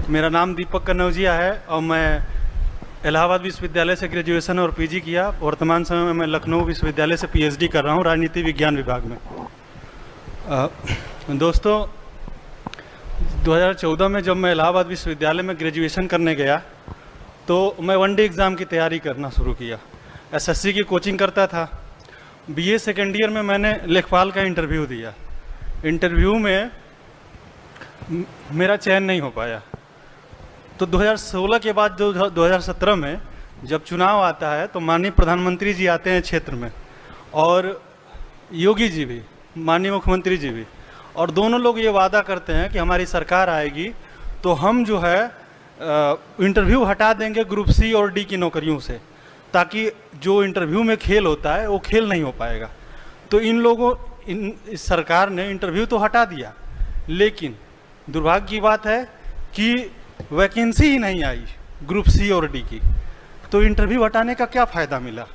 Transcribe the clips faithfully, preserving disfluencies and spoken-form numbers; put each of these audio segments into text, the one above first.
मेरा नाम दीपक कन्नौजिया है और मैं इलाहाबाद विश्वविद्यालय से ग्रेजुएशन और पीजी किया। वर्तमान समय में मैं लखनऊ विश्वविद्यालय से पीएचडी कर रहा हूँ राजनीति विज्ञान विभाग में। आ, दोस्तों, दो हज़ार चौदह में जब मैं इलाहाबाद विश्वविद्यालय में ग्रेजुएशन करने गया तो मैं वन डे एग्ज़ाम की तैयारी करना शुरू किया। एसएससी की कोचिंग करता था। बीए सेकेंड ईयर में मैंने लेखपाल का इंटरव्यू दिया। इंटरव्यू में मेरा चयन नहीं हो पाया। तो दो हज़ार सोलह के बाद जो दो हज़ार सत्रह में जब चुनाव आता है तो माननीय प्रधानमंत्री जी आते हैं क्षेत्र में और योगी जी भी, माननीय मुख्यमंत्री जी भी, और दोनों लोग ये वादा करते हैं कि हमारी सरकार आएगी तो हम जो है इंटरव्यू हटा देंगे ग्रुप सी और डी की नौकरियों से, ताकि जो इंटरव्यू में खेल होता है वो खेल नहीं हो पाएगा। तो इन लोगों इन इस सरकार ने इंटरव्यू तो हटा दिया, लेकिन दुर्भाग्य की बात है कि वैकेंसी ही नहीं आई ग्रुप सी और डी की। तो इंटरव्यू हटाने का क्या फ़ायदा मिला।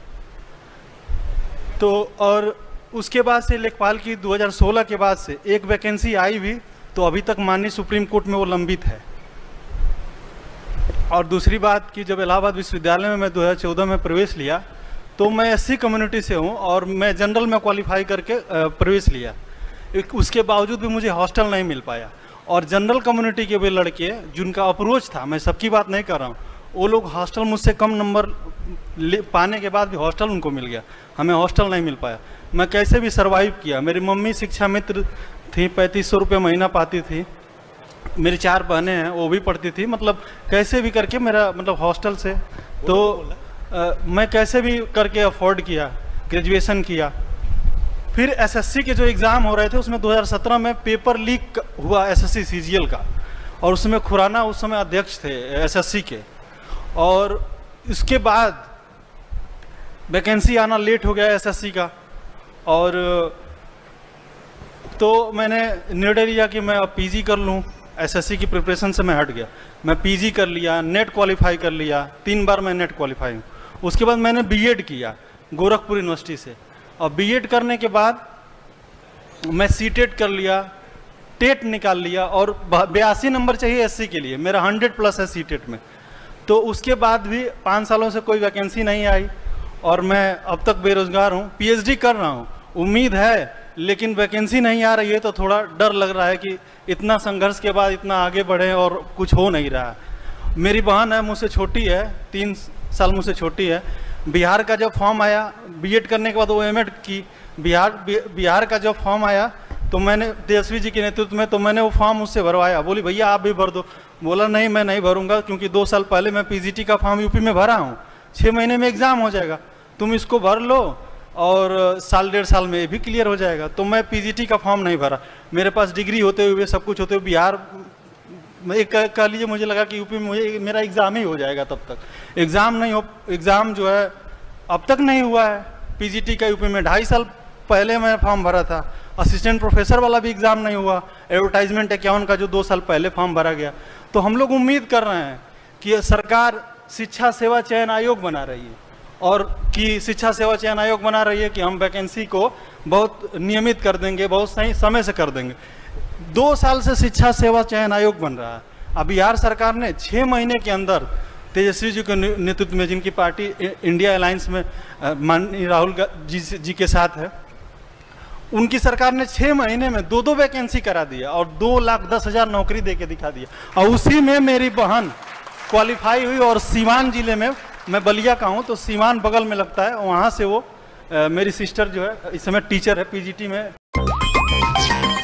तो और उसके बाद से लेखपाल की दो हज़ार सोलह के बाद से एक वैकेंसी आई भी तो अभी तक माननीय सुप्रीम कोर्ट में वो लंबित है। और दूसरी बात कि जब इलाहाबाद विश्वविद्यालय में मैं दो हज़ार चौदह में प्रवेश लिया तो मैं एससी कम्युनिटी से हूँ और मैं जनरल में क्वालिफाई करके प्रवेश लिया। उसके बावजूद भी मुझे हॉस्टल नहीं मिल पाया। और जनरल कम्युनिटी के भी लड़के जिनका अप्रोच था, मैं सबकी बात नहीं कर रहा हूँ, वो लोग हॉस्टल मुझसे कम नंबर ले पाने के बाद भी हॉस्टल उनको मिल गया, हमें हॉस्टल नहीं मिल पाया। मैं कैसे भी सर्वाइव किया। मेरी मम्मी शिक्षा मित्र थी, पैंतीस सौ रुपये महीना पाती थी। मेरी चार बहनें हैं, वो भी पढ़ती थी। मतलब कैसे भी करके मेरा मतलब हॉस्टल से तो आ, मैं कैसे भी करके अफोर्ड किया, ग्रेजुएशन किया। फिर एसएससी के जो एग्ज़ाम हो रहे थे उसमें दो हज़ार सत्रह में पेपर लीक हुआ एसएससी सीजीएल का, और उसमें खुराना उस समय अध्यक्ष थे एसएससी के। और इसके बाद वैकेंसी आना लेट हो गया एसएससी का, और तो मैंने निर्णय लिया कि मैं अब पीजी कर लूँ। एसएससी की प्रिपरेशन से मैं हट गया, मैं पीजी कर लिया, नेट क्वालिफाई कर लिया, तीन बार मैं नेट क्वालिफाई हूँ। उसके बाद मैंने बीएड किया गोरखपुर यूनिवर्सिटी से, और बीएड करने के बाद मैं सीटेट कर लिया, टेट निकाल लिया, और बयासी नंबर चाहिए एससी के लिए, मेरा हंड्रेड प्लस है सीटेट में। तो उसके बाद भी पाँच सालों से कोई वैकेंसी नहीं आई और मैं अब तक बेरोजगार हूँ। पीएचडी कर रहा हूँ, उम्मीद है, लेकिन वैकेंसी नहीं आ रही है तो थोड़ा डर लग रहा है कि इतना संघर्ष के बाद इतना आगे बढ़े और कुछ हो नहीं रहा। मेरी बहन है, मुझसे छोटी है, तीन साल मुझसे छोटी है। बिहार का जब फॉर्म आया, बीएड करने के बाद वो एमएड की, बिहार बिहार का जब फॉर्म आया तो मैंने तेजस्वी जी के नेतृत्व में तो मैंने वो फॉर्म उससे भरवाया। बोली भैया आप भी भर दो। बोला नहीं, मैं नहीं भरूंगा, क्योंकि दो साल पहले मैं पीजीटी का फॉर्म यूपी में भरा हूँ, छः महीने में एग्ज़ाम हो जाएगा, तुम इसको भर लो और साल डेढ़ साल में ये भी क्लियर हो जाएगा। तो मैं पीजीटी का फॉर्म नहीं भरा। मेरे पास डिग्री होते हुए, सब कुछ होते हुए, बिहार में एक कह लीजिए, मुझे लगा कि यूपी में मुझे मेरा एग्ज़ाम ही हो जाएगा। तब तक एग्ज़ाम नहीं हो, एग्ज़ाम जो है अब तक नहीं हुआ है पीजीटी का यूपी में। ढाई साल पहले मैं फॉर्म भरा था। असिस्टेंट प्रोफेसर वाला भी एग्ज़ाम नहीं हुआ, एडवर्टाइजमेंट इक्यावन का जो दो साल पहले फॉर्म भरा गया। तो हम लोग उम्मीद कर रहे हैं कि सरकार शिक्षा सेवा चयन आयोग बना रही है, और कि शिक्षा सेवा चयन आयोग बना रही है कि हम वैकेंसी को बहुत नियमित कर देंगे, बहुत सही समय से कर देंगे। दो साल से शिक्षा सेवा चयन आयोग बन रहा है। अब बिहार सरकार ने छः महीने के अंदर तेजस्वी जी के नेतृत्व में, जिनकी पार्टी इंडिया अलायंस में माननीय राहुल जी जी के साथ है, उनकी सरकार ने छः महीने में दो दो वैकेंसी करा दिया और दो लाख दस हज़ार नौकरी दे के दिखा दिया। और उसी में मेरी बहन क्वालिफाई हुई। और सीवान जिले में, मैं बलिया का हूँ तो सीवान बगल में लगता है, वहाँ से वो आ, मेरी सिस्टर जो है इस समय टीचर है पीजीटी में।